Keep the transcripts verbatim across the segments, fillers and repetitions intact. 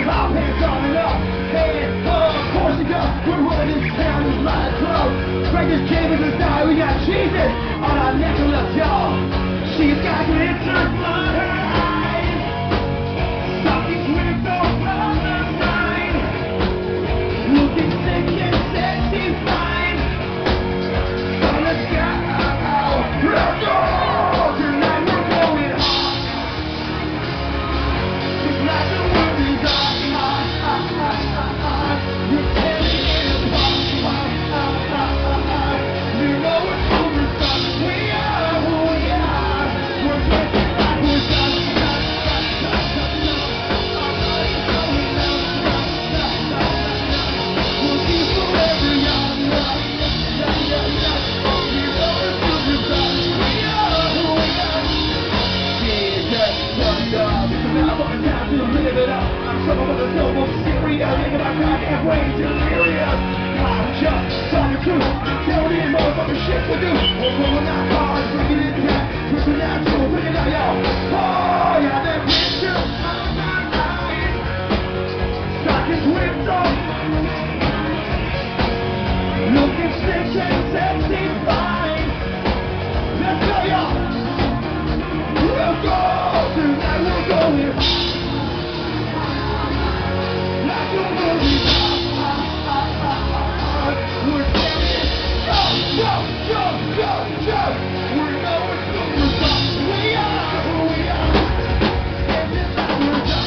hop hands on it up. Hands up, of course you go. We're running this town, this line of throat. Break this canvas and die, we got Jesus on our necklace, y'all. She's got glitter on her eyes. Something's with those from the mind. Looking sick and sexy fine. On the sky, let's go! Tonight we're going hot. Just like the world is hot, hot, hot, hot, hot, hot. We're tearing it apart, hot, hot, hot, hot, hot. You know we're superstars. We are who we are. We're dancing like we're done, done, done, done, done, done. Going down, down, down, down, down. We'll keep forever young, young, young, young, young. You know we're superstars. We are who we are. Jesus, fucked up. It's about fucking time to live it up. I'm trouble with a noble serious. Thinking about goddamn way delirious. I'm just telling the truth. Tell me motherfucking shit to do. We're rolling out cars, bringing it down. Twisting out to bring it out, y'all. Oh, yeah, that picture on my mind. Stockings whipped up. Looking sick and sexy fine. Let's go, y'all. Let's go. Tonight we're going like the movie. We're standing. Go, go, go, go, go. We're going superstars. We are who we are. And this time we're done.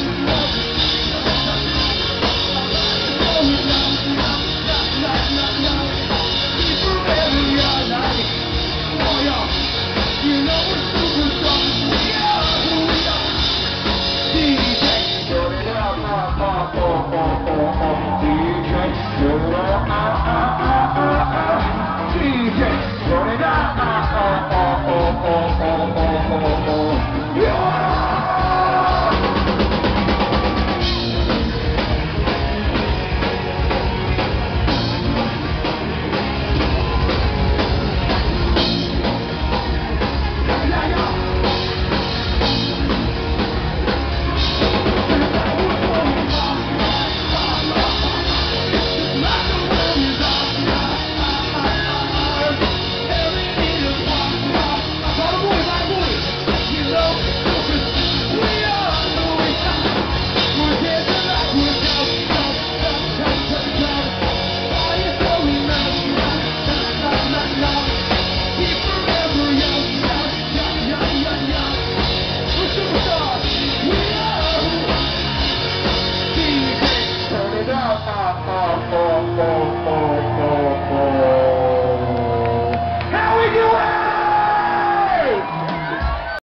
Going down, down, down, down, down, down. Keep forever young. Oh, y'all. You know we're superstars. We are who we are. D J, turn it up, uh, uh, uh, uh, uh, uh. D J, turn it up, uh, uh, uh, uh, uh. D J, turn it up, uh,